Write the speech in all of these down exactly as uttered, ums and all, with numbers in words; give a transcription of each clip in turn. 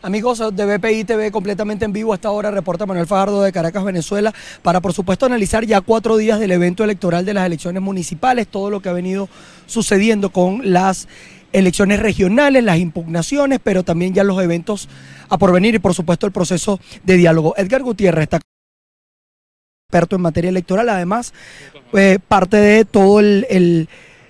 Amigos de B P I T V, completamente en vivo a esta hora, reporta Manuel Fajardo de Caracas, Venezuela, para por supuesto analizar ya cuatro días del evento electoral de las elecciones municipales, todo lo que ha venido sucediendo con las elecciones regionales, las impugnaciones, pero también ya los eventos a porvenir y por supuesto el proceso de diálogo. Edgar Gutiérrez está experto en materia electoral, además eh, parte de todo el... el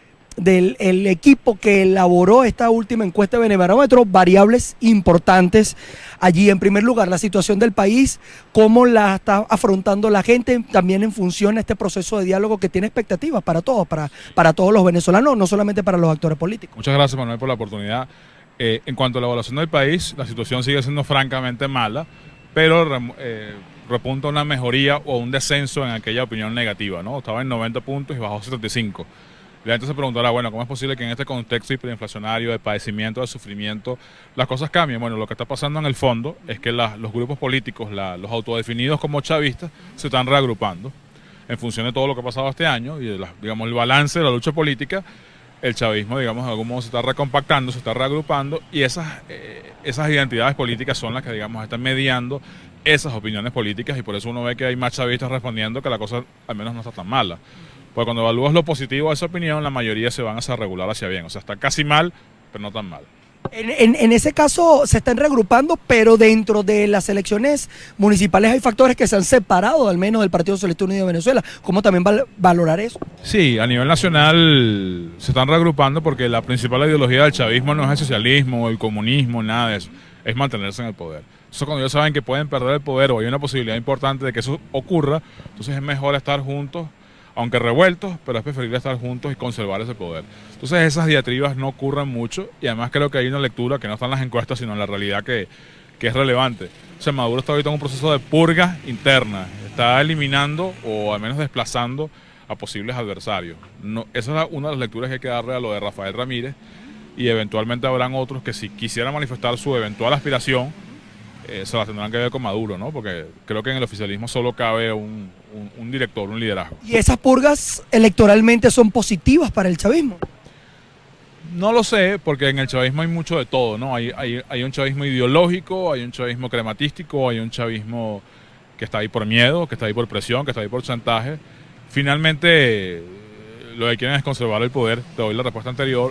del el equipo que elaboró esta última encuesta de Benebarómetro, variables importantes allí. En primer lugar, la situación del país, cómo la está afrontando la gente, también en función a este proceso de diálogo que tiene expectativas para todos, para, para todos los venezolanos, no solamente para los actores políticos. Muchas gracias, Manuel, por la oportunidad. Eh, en cuanto a la evaluación del país, la situación sigue siendo francamente mala, pero eh, repunta una mejoría o un descenso en aquella opinión negativa, ¿no? Estaba en noventa puntos y bajó a setenta y cinco. La gente se preguntará, bueno, ¿cómo es posible que en este contexto hiperinflacionario, de padecimiento, de sufrimiento, las cosas cambien? Bueno, lo que está pasando en el fondo es que la, los grupos políticos, la, los autodefinidos como chavistas, se están reagrupando en función de todo lo que ha pasado este año y de la, digamos, el balance de la lucha política. El chavismo, digamos, de algún modo se está recompactando, se está reagrupando y esas, eh, esas identidades políticas son las que, digamos, están mediando esas opiniones políticas y por eso uno ve que hay más chavistas respondiendo que la cosa al menos no está tan mala. Porque cuando evalúas lo positivo de esa opinión, la mayoría se van a hacer regular hacia bien. O sea, está casi mal, pero no tan mal. En, en, en ese caso se están reagrupando, pero dentro de las elecciones municipales hay factores que se han separado, al menos del Partido Socialista Unido de Venezuela. ¿Cómo también val, valorar eso? Sí, a nivel nacional se están reagrupando porque la principal ideología del chavismo no es el socialismo, el comunismo, nada de eso. Es mantenerse en el poder. Eso cuando ellos saben que pueden perder el poder o hay una posibilidad importante de que eso ocurra, entonces es mejor estar juntos, aunque revueltos, pero es preferible estar juntos y conservar ese poder. Entonces esas diatribas no ocurren mucho y además creo que hay una lectura que no está en las encuestas, sino en la realidad que, que es relevante. O sea, Maduro está ahorita en un proceso de purga interna, está eliminando o al menos desplazando a posibles adversarios. No, esa es una de las lecturas que hay que darle a lo de Rafael Ramírez y eventualmente habrán otros que si quisieran manifestar su eventual aspiración, Eh, se las tendrán que ver con Maduro, ¿no? Porque creo que en el oficialismo solo cabe un, un, un director, un liderazgo. ¿Y esas purgas electoralmente son positivas para el chavismo? No lo sé, porque en el chavismo hay mucho de todo, ¿no? Hay, hay, hay un chavismo ideológico, hay un chavismo crematístico, hay un chavismo que está ahí por miedo, que está ahí por presión, que está ahí por chantaje. Finalmente, lo que quieren es conservar el poder. Te doy la respuesta anterior.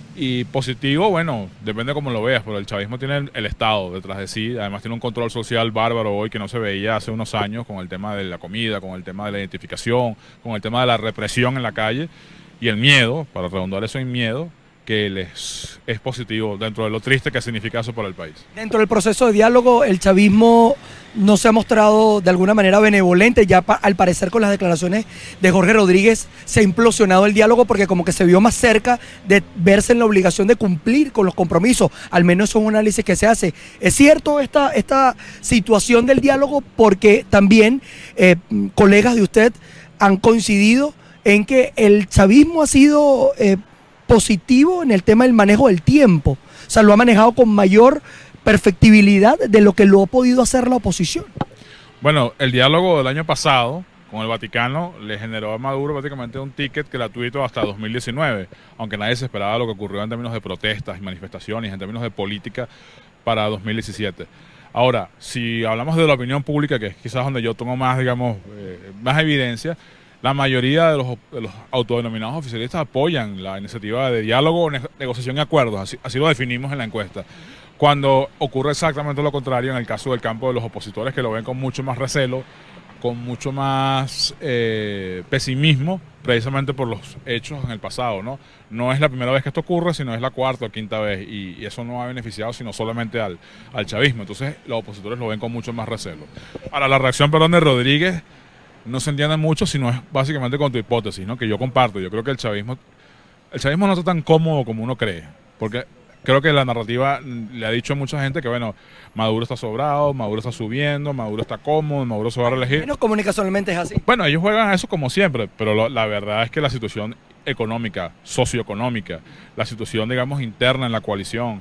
Y positivo, bueno, depende de cómo lo veas, pero el chavismo tiene el, el Estado detrás de sí, además tiene un control social bárbaro hoy que no se veía hace unos años con el tema de la comida, con el tema de la identificación, con el tema de la represión en la calle y el miedo, para redundar eso en miedo, que les es positivo dentro de lo triste que significa eso para el país. Dentro del proceso de diálogo, el chavismo no se ha mostrado de alguna manera benevolente, ya pa, al parecer con las declaraciones de Jorge Rodríguez se ha implosionado el diálogo porque como que se vio más cerca de verse en la obligación de cumplir con los compromisos, al menos es un análisis que se hace. ¿Es cierto esta, esta situación del diálogo? Porque también eh, colegas de usted han coincidido en que el chavismo ha sido Eh, positivo en el tema del manejo del tiempo, o sea, lo ha manejado con mayor perfectibilidad de lo que lo ha podido hacer la oposición. Bueno, el diálogo del año pasado con el Vaticano le generó a Maduro prácticamente un ticket gratuito hasta dos mil diecinueve, aunque nadie se esperaba lo que ocurrió en términos de protestas y manifestaciones, en términos de política para dos mil diecisiete. Ahora, si hablamos de la opinión pública, que es quizás donde yo tengo más, digamos, eh, más evidencia, la mayoría de los, de los autodenominados oficialistas apoyan la iniciativa de diálogo, ne negociación y acuerdos, así, así lo definimos en la encuesta. Cuando ocurre exactamente lo contrario en el caso del campo de los opositores, que lo ven con mucho más recelo, con mucho más eh, pesimismo, precisamente por los hechos en el pasado, ¿no? No es la primera vez que esto ocurre, sino es la cuarta o quinta vez, y, y eso no ha beneficiado sino solamente al, al chavismo. Entonces los opositores lo ven con mucho más recelo. Ahora, la reacción, perdón, de Rodríguez no se entiende mucho, sino es básicamente con tu hipótesis, ¿no? Que yo comparto. Yo creo que el chavismo, el chavismo no está tan cómodo como uno cree, porque creo que la narrativa le ha dicho a mucha gente que, bueno, Maduro está sobrado, Maduro está subiendo, Maduro está cómodo, Maduro se va a reelegir. Menos comunicacionalmente es así. Bueno, ellos juegan a eso como siempre, pero lo, la verdad es que la situación económica, socioeconómica, la situación, digamos, interna en la coalición,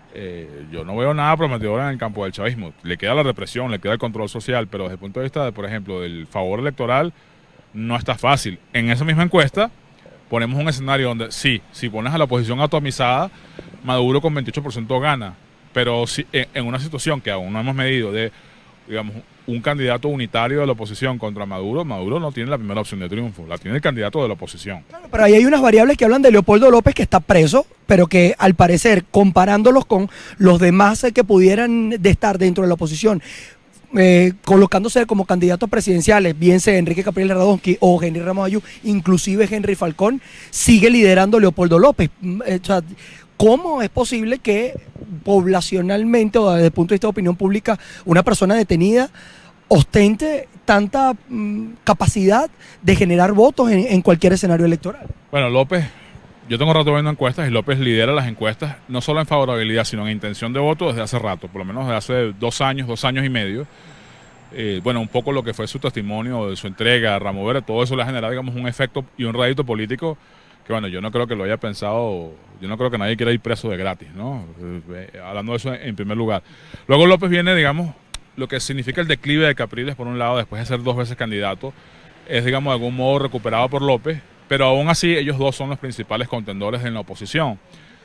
Eh, yo no veo nada prometedor en el campo del chavismo. Le queda la represión, le queda el control social, pero desde el punto de vista, de, por ejemplo, del favor electoral, no está fácil. En esa misma encuesta ponemos un escenario donde sí, si pones a la oposición atomizada, Maduro con veintiocho por ciento gana, pero si, en, en una situación que aún no hemos medido de, digamos, un candidato unitario de la oposición contra Maduro, Maduro no tiene la primera opción de triunfo, la tiene el candidato de la oposición. Claro, pero ahí hay unas variables que hablan de Leopoldo López, que está preso, pero que al parecer, comparándolos con los demás que pudieran de estar dentro de la oposición, eh, colocándose como candidatos presidenciales, bien sea Enrique Capriles Radonsky o Henry Ramos Ayú, inclusive Henry Falcón, sigue liderando Leopoldo López. O sea, ¿cómo es posible que poblacionalmente o desde el punto de vista de opinión pública una persona detenida ostente tanta mm, capacidad de generar votos en, en cualquier escenario electoral? Bueno, López, yo tengo rato viendo encuestas y López lidera las encuestas no solo en favorabilidad, sino en intención de voto desde hace rato, por lo menos desde hace dos años, dos años y medio. Eh, bueno, un poco lo que fue su testimonio, de su entrega a Ramo Verde, todo eso le ha generado, digamos, un efecto y un rédito político que, bueno, yo no creo que lo haya pensado, yo no creo que nadie quiera ir preso de gratis, ¿no? Eh, hablando de eso en, en primer lugar. Luego López viene, digamos, lo que significa el declive de Capriles, por un lado, después de ser dos veces candidato, es, digamos, de algún modo recuperado por López, pero aún así ellos dos son los principales contendores en la oposición.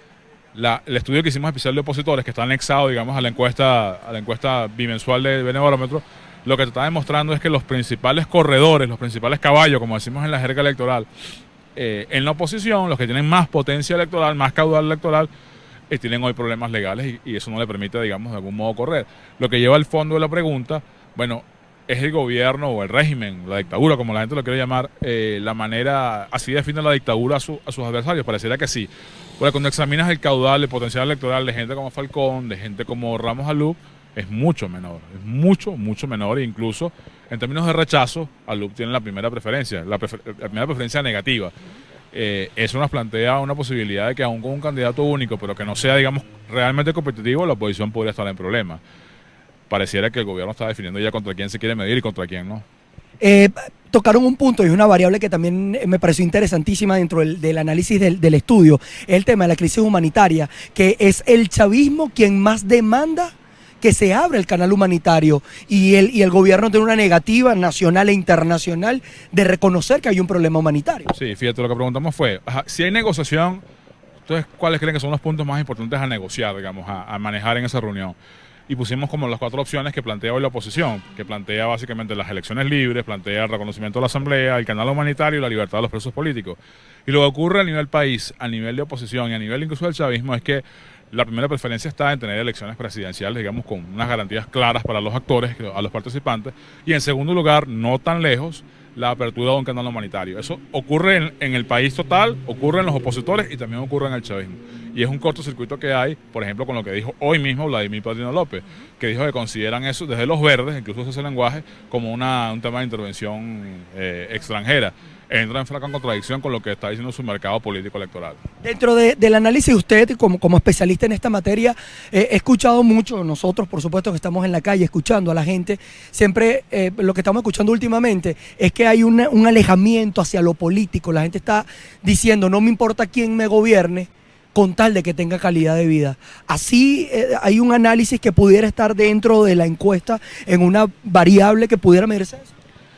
La, el estudio que hicimos especial de opositores, que está anexado, digamos, a la encuesta, a la encuesta bimensual de Benebarómetro, lo que te está demostrando es que los principales corredores, los principales caballos, como decimos en la jerga electoral, eh, en la oposición, los que tienen más potencia electoral, más caudal electoral, eh, tienen hoy problemas legales y, y eso no le permite, digamos, de algún modo correr. Lo que lleva al fondo de la pregunta, bueno, es el gobierno o el régimen, la dictadura, como la gente lo quiere llamar, eh, la manera, así define la dictadura a, su, a sus adversarios, pareciera que sí. Porque cuando examinas el caudal, el potencial electoral de gente como Falcón, de gente como Ramos Ayú, es mucho menor, es mucho, mucho menor, e incluso en términos de rechazo, Ayú tiene la primera preferencia, la, prefer la primera preferencia negativa. Eh, eso nos plantea una posibilidad de que aún con un candidato único, pero que no sea, digamos, realmente competitivo, la oposición podría estar en problemas. Pareciera que el gobierno está definiendo ya contra quién se quiere medir y contra quién no. Eh, tocaron un punto y una variable que también me pareció interesantísima dentro del, del análisis del, del estudio, es el tema de la crisis humanitaria, que es el chavismo quien más demanda que se abra el canal humanitario y el, y el gobierno tiene una negativa nacional e internacional de reconocer que hay un problema humanitario. Sí, fíjate, lo que preguntamos fue, ajá, si hay negociación, entonces, ¿cuáles creen que son los puntos más importantes a negociar, digamos, a, a manejar en esa reunión? Y pusimos como las cuatro opciones que plantea hoy la oposición, que plantea básicamente las elecciones libres, plantea el reconocimiento de la asamblea, el canal humanitario y la libertad de los presos políticos. Y lo que ocurre a nivel país, a nivel de oposición y a nivel incluso del chavismo es que la primera preferencia está en tener elecciones presidenciales, digamos, con unas garantías claras para los actores, a los participantes. Y en segundo lugar, no tan lejos, la apertura de un canal humanitario. Eso ocurre en, en el país total, ocurre en los opositores y también ocurre en el chavismo. Y es un cortocircuito que hay, por ejemplo, con lo que dijo hoy mismo Vladimir Padrino López, que dijo que consideran eso desde los verdes, incluso ese lenguaje, como una, un tema de intervención eh, extranjera. Entra en flaca contradicción con lo que está diciendo su mercado político electoral. Dentro de, del análisis de usted, como, como especialista en esta materia, eh, he escuchado mucho, nosotros por supuesto que estamos en la calle escuchando a la gente, siempre eh, lo que estamos escuchando últimamente es que hay una, un alejamiento hacia lo político, la gente está diciendo no me importa quién me gobierne, con tal de que tenga calidad de vida. Así eh, hay un análisis que pudiera estar dentro de la encuesta en una variable que pudiera medirse eso.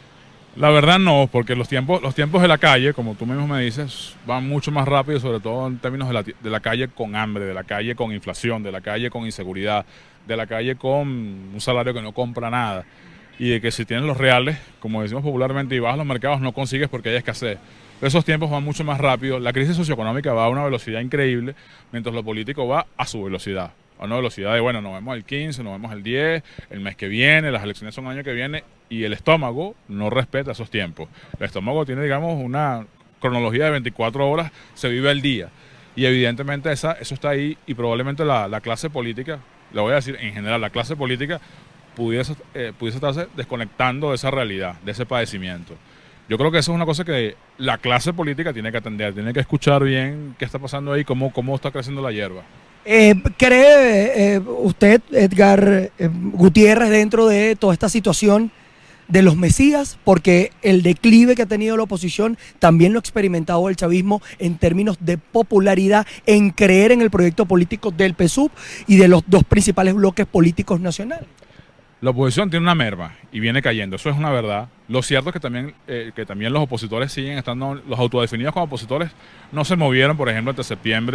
La verdad no, porque los tiempos, los tiempos de la calle, como tú mismo me dices, van mucho más rápido, sobre todo en términos de la, de la calle con hambre, de la calle con inflación, de la calle con inseguridad, de la calle con un salario que no compra nada. Y de que si tienes los reales, como decimos popularmente, y vas a los mercados no consigues porque hay escasez. Esos tiempos van mucho más rápido, la crisis socioeconómica va a una velocidad increíble, mientras lo político va a su velocidad. A una velocidad de, bueno, nos vemos el quince, nos vemos el diez, el mes que viene, las elecciones son el año que viene, y el estómago no respeta esos tiempos. El estómago tiene, digamos, una cronología de veinticuatro horas, se vive el día. Y evidentemente esa, eso está ahí, y probablemente la, la clase política, le voy a decir en general, la clase política pudiese, eh, pudiese estarse desconectando de esa realidad, de ese padecimiento. Yo creo que eso es una cosa que la clase política tiene que atender, tiene que escuchar bien qué está pasando ahí, cómo, cómo está creciendo la hierba. Eh, ¿Cree eh, usted, Edgar eh, Gutiérrez, dentro de toda esta situación de los mesías? Porque el declive que ha tenido la oposición también lo ha experimentado el chavismo en términos de popularidad, en creer en el proyecto político del P S U V y de los dos principales bloques políticos nacionales. La oposición tiene una merma y viene cayendo, eso es una verdad. Lo cierto es que también, eh, que también los opositores siguen estando, los autodefinidos como opositores no se movieron, por ejemplo, entre septiembre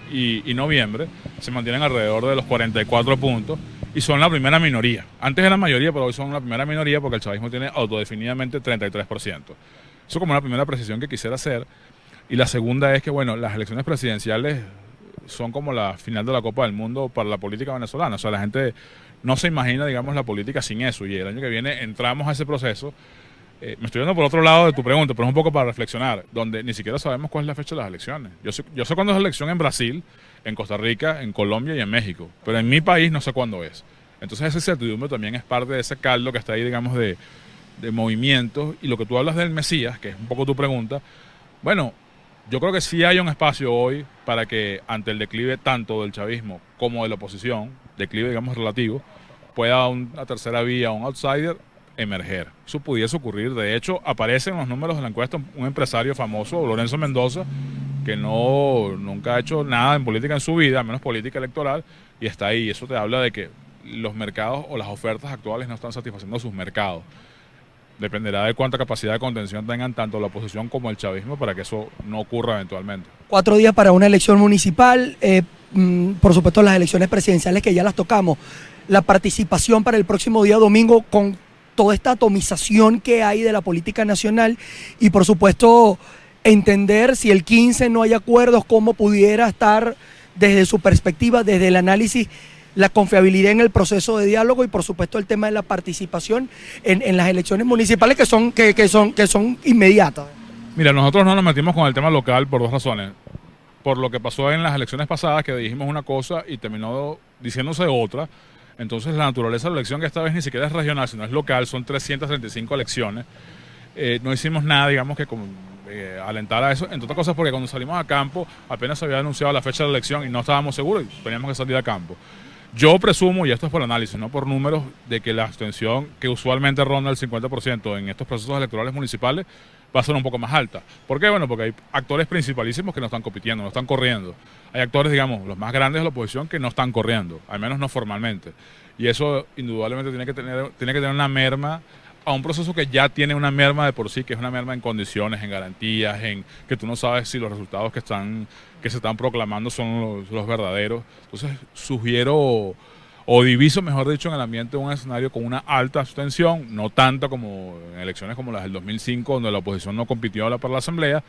y, y noviembre se mantienen alrededor de los cuarenta y cuatro puntos y son la primera minoría. Antes eran mayoría, pero hoy son la primera minoría porque el chavismo tiene autodefinidamente treinta y tres por ciento. Eso como una primera precisión que quisiera hacer. Y la segunda es que, bueno, las elecciones presidenciales son como la final de la Copa del Mundo para la política venezolana. O sea, la gente no se imagina, digamos, la política sin eso. Y el año que viene entramos a ese proceso. Eh, me estoy yendo por otro lado de tu pregunta, pero es un poco para reflexionar, donde ni siquiera sabemos cuál es la fecha de las elecciones. Yo sé, yo sé cuándo es la elección en Brasil, en Costa Rica, en Colombia y en México, pero en mi país no sé cuándo es. Entonces esa incertidumbre también es parte de ese caldo que está ahí, digamos, de, de movimientos. Y lo que tú hablas del Mesías, que es un poco tu pregunta, bueno, yo creo que sí hay un espacio hoy para que ante el declive tanto del chavismo como de la oposición, declive, digamos, relativo, pueda una tercera vía, un outsider, emerger. Eso pudiese ocurrir. De hecho, aparece en los números de la encuesta un empresario famoso, Lorenzo Mendoza, que no, nunca ha hecho nada en política en su vida, menos política electoral, y está ahí. Eso te habla de que los mercados o las ofertas actuales no están satisfaciendo sus mercados. Dependerá de cuánta capacidad de contención tengan tanto la oposición como el chavismo para que eso no ocurra eventualmente. Cuatro días para una elección municipal, eh, mm, por supuesto las elecciones presidenciales que ya las tocamos, la participación para el próximo día domingo con toda esta atomización que hay de la política nacional y por supuesto entender si el quince no hay acuerdos, cómo pudiera estar desde su perspectiva, desde el análisis, la confiabilidad en el proceso de diálogo y por supuesto el tema de la participación en, en las elecciones municipales que son, que, que, son, que son inmediatas. Mira, nosotros no nos metimos con el tema local por dos razones. Por lo que pasó en las elecciones pasadas, que dijimos una cosa y terminó diciéndose otra. Entonces la naturaleza de la elección, que esta vez ni siquiera es regional, sino es local, son trescientas treinta y cinco elecciones. Eh, no hicimos nada, digamos, que como, eh, alentar a eso, entre otras cosas porque cuando salimos a campo apenas se había anunciado la fecha de la elección y no estábamos seguros y teníamos que salir a campo. Yo presumo, y esto es por análisis, no por números, de que la abstención, que usualmente ronda el cincuenta por ciento en estos procesos electorales municipales, va a ser un poco más alta. ¿Por qué? Bueno, porque hay actores principalísimos que no están compitiendo, no están corriendo. Hay actores, digamos, los más grandes de la oposición que no están corriendo, al menos no formalmente. Y eso indudablemente tiene que tener, tiene que tener una merma a un proceso que ya tiene una merma de por sí, que es una merma en condiciones, en garantías, en que tú no sabes si los resultados que están que se están proclamando son los, los verdaderos. Entonces sugiero o diviso, mejor dicho, en el ambiente un escenario con una alta abstención, no tanta como en elecciones como las del dos mil cinco, donde la oposición no compitió para la asamblea,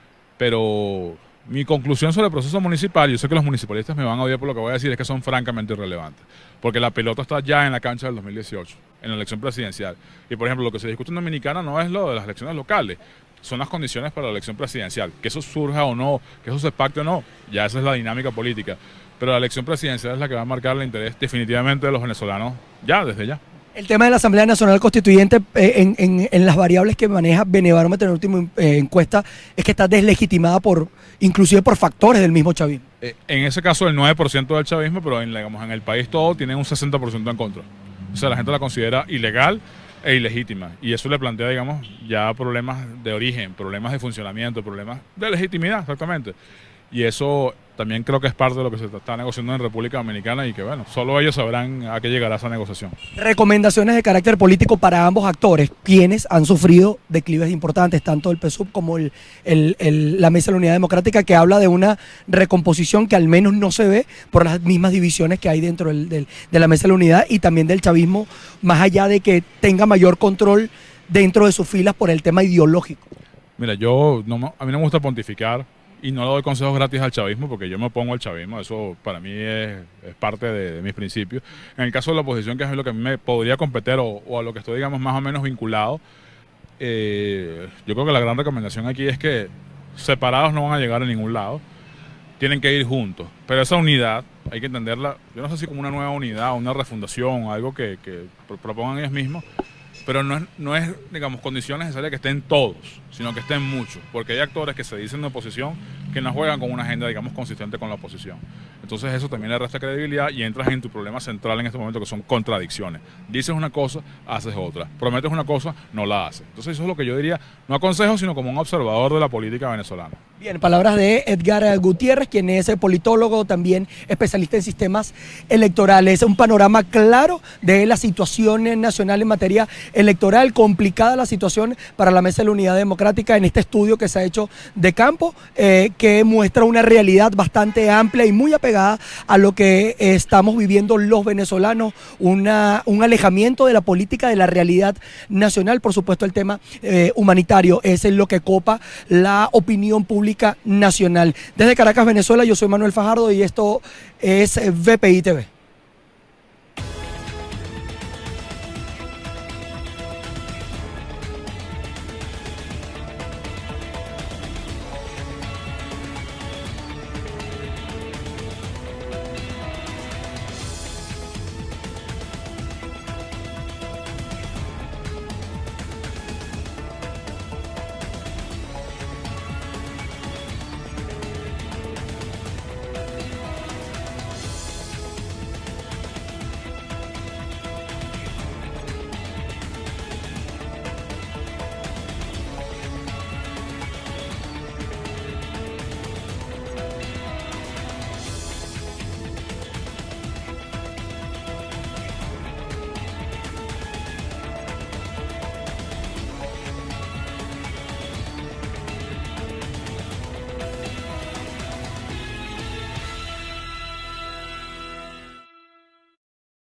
pero mi conclusión sobre el proceso municipal, yo sé que los municipalistas me van a odiar por lo que voy a decir, es que son francamente irrelevantes, porque la pelota está ya en la cancha del dos mil dieciocho, en la elección presidencial. Y por ejemplo, lo que se discute en Dominicana no es lo de las elecciones locales, son las condiciones para la elección presidencial. Que eso surja o no, que eso se pacte o no, ya esa es la dinámica política. Pero la elección presidencial es la que va a marcar el interés definitivamente de los venezolanos ya, desde ya. El tema de la Asamblea Nacional Constituyente, eh, en, en, en las variables que maneja Benebarómetro en la última eh, encuesta, es que está deslegitimada por, inclusive por factores del mismo chavismo. Eh, en ese caso el nueve por ciento del chavismo, pero en, digamos, en el país todo tiene un sesenta por ciento en contra. O sea, la gente la considera ilegal e ilegítima. Y eso le plantea, digamos, ya problemas de origen, problemas de funcionamiento, problemas de legitimidad, exactamente. Y eso también creo que es parte de lo que se está negociando en República Dominicana y que, bueno, solo ellos sabrán a qué llegará esa negociación. Recomendaciones de carácter político para ambos actores, quienes han sufrido declives importantes, tanto el P S U V como el, el, el, la Mesa de la Unidad Democrática, que habla de una recomposición que al menos no se ve por las mismas divisiones que hay dentro del, del, de la Mesa de la Unidad y también del chavismo, más allá de que tenga mayor control dentro de sus filas por el tema ideológico. Mira, yo no, a mí no me gusta pontificar. Y no le doy consejos gratis al chavismo porque yo me opongo al chavismo, eso para mí es, es parte de, de mis principios. En el caso de la oposición, que es lo que a mí me podría competir o, o a lo que estoy, digamos, más o menos vinculado, eh, yo creo que la gran recomendación aquí es que separados no van a llegar a ningún lado, tienen que ir juntos, pero esa unidad hay que entenderla, yo no sé si como una nueva unidad, una refundación, algo que, que propongan ellos mismos, pero no es, no es, digamos, condición necesaria que estén todos, sino que estén muchos, porque hay actores que se dicen de oposición que no juegan con una agenda, digamos, consistente con la oposición. Entonces eso también le resta credibilidad y entras en tu problema central en este momento, que son contradicciones. Dices una cosa, haces otra. Prometes una cosa, no la haces. Entonces eso es lo que yo diría, no aconsejo, sino como un observador de la política venezolana. Bien, palabras de Edgar Gutiérrez, quien es politólogo, también especialista en sistemas electorales. Un panorama claro de la situación nacional en materia electoral, complicada la situación para la Mesa de la Unidad Democrática en este estudio que se ha hecho de campo, eh, que muestra una realidad bastante amplia y muy apegada a lo que estamos viviendo los venezolanos, una, un alejamiento de la política, de la realidad nacional. Por supuesto, el tema eh, humanitario es lo que copa la opinión pública nacional. Desde Caracas, Venezuela, yo soy Manuel Fajardo y esto es V P I T V.